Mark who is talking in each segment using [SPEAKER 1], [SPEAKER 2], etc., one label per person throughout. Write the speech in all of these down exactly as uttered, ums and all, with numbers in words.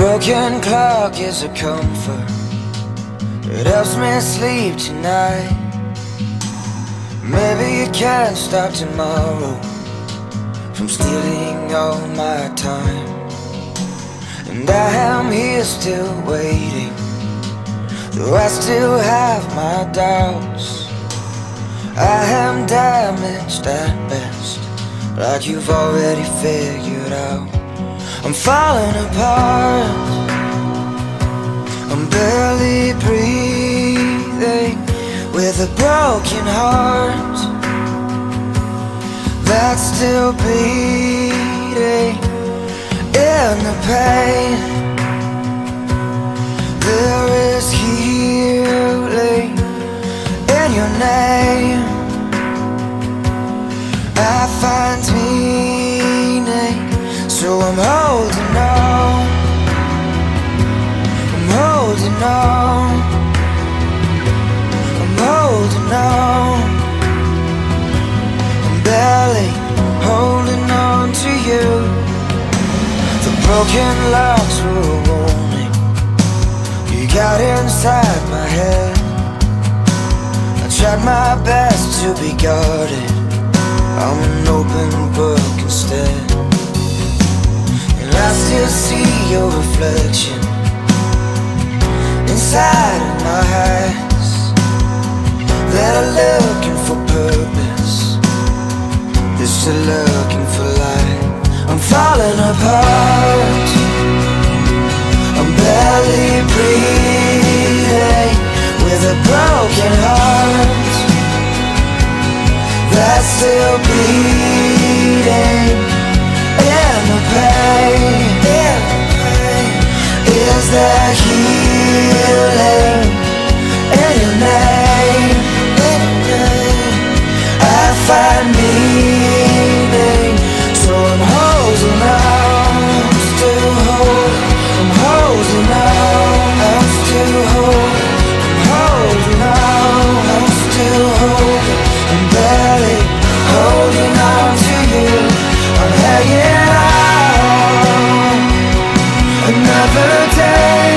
[SPEAKER 1] broken clock is a comfort. It helps me sleep tonight. Maybe you can't stop tomorrow from stealing all my time. And I am here still waiting, though I still have my doubts. I am damaged at best, like you've already figured out. I'm falling apart, I'm barely breathing, with a broken heart that's still bleeding. In the pain, there is healing in your name. I find meaning, so I'm holding on, I'm holding on, I'm holding on. I'm barely holding on to you. The broken locks were a warning. You got inside my head. I tried my best to be guarded. I'm an open book instead, and I still see your reflection inside of my eyes that are looking for purpose, they're still looking for light. I'm falling apart, I'm barely breathing, with a broken heart that's still bleeding. In the pain, in the pain, is there healing in your name? In your name, I find meaning, so I'm holding on, I'm still holding, I'm holding on, I'm still holding, I'm holding on, I'm still holding, I'm barely holding on to you. I'm hanging on another day,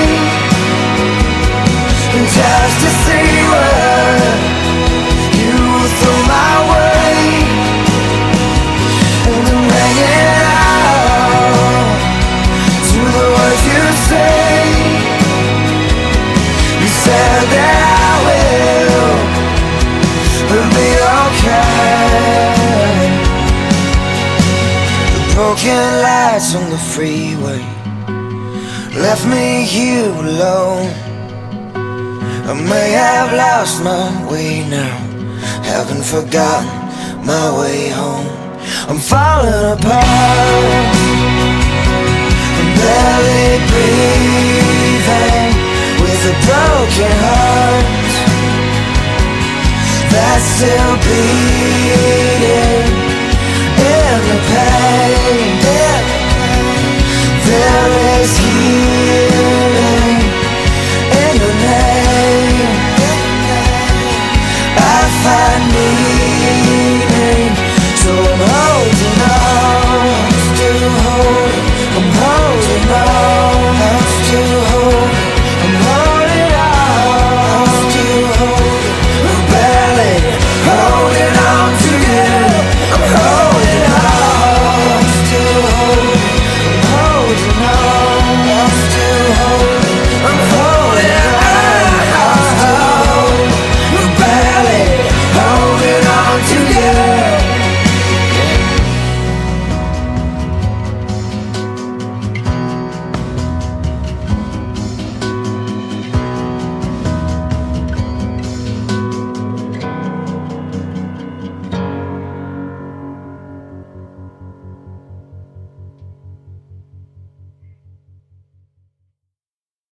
[SPEAKER 1] just to see what you throw my way. And I'm hanging on to the words you say. You said that I will be okay. The broken lights on the freeway left me here alone. I may have lost my way now, haven't forgotten my way home. I'm falling apart,